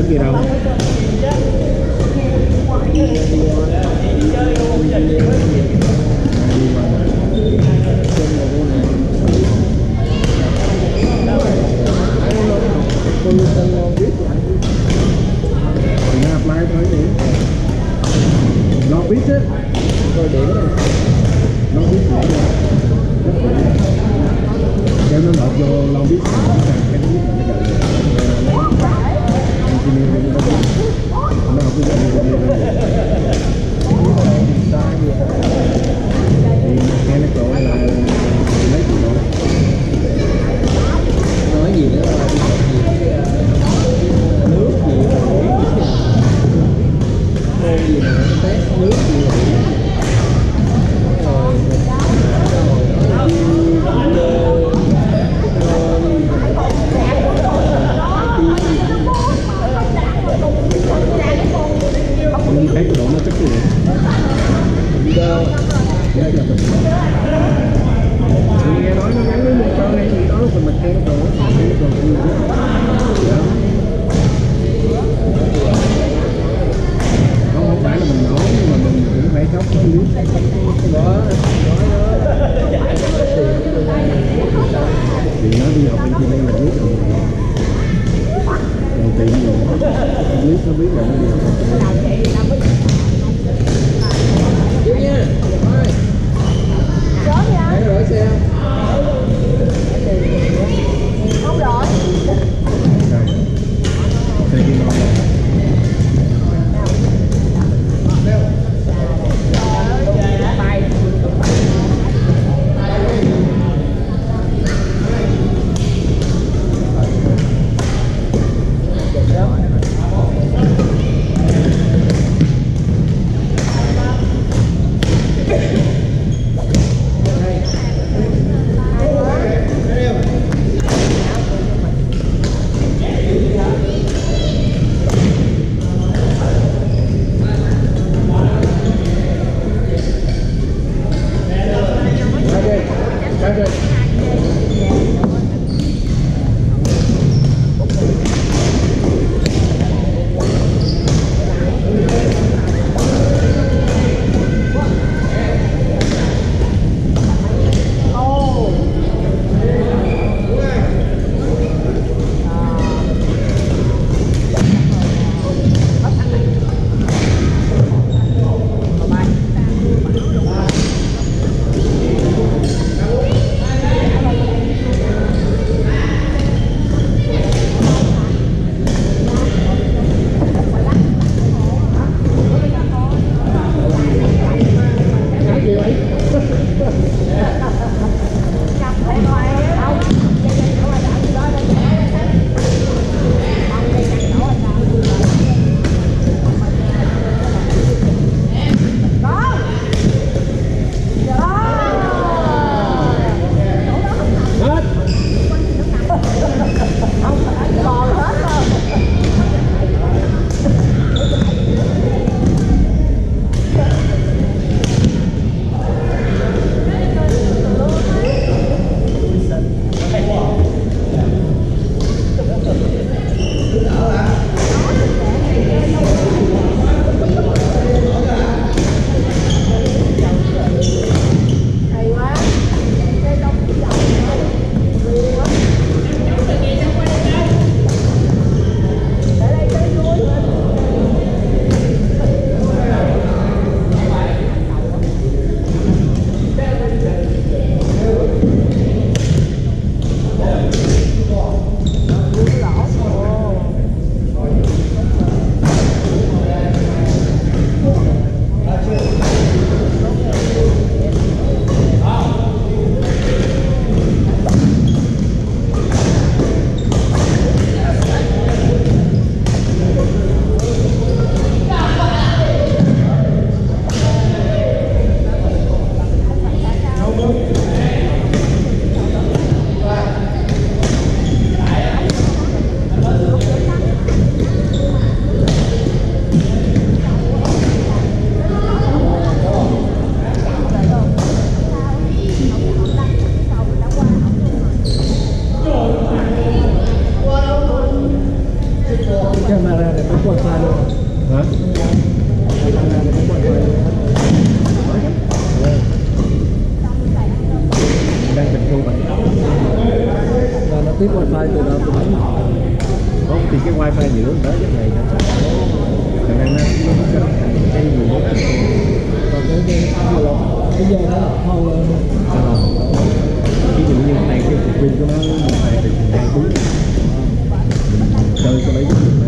kia đâu. Apply thôi đi. Lo biết á. Rồi điểm này. Lo biết lại. Cho nó nộp vô lo biết. Cái biết là nó đợi. Nó học cái gì thì nghe nó gọi là lấy cái độ. Nói gì nữa là nước gì môn gì mà test nước gì rồi mình thấy cái độ nó chắc gì đâu nghe nói nó gắn với motor hay gì đó phần mình khen đồ không phải là mình nói nhưng mà mình cũng phải khóc cái clip đó thì nó đi học bên kia đây là biết rồi đầu tiên rồi clip nó biết là nó đi học chịu nha hãy rửa xe không rồi xe kia ngon wifi từ đâu tôi đánh không thì cái wifi giữa đó cái này khả năng nó cái người đó còn cái dây nó không ví dụ như này cái cục pin của nó này thì đang đúng chơi cái đấy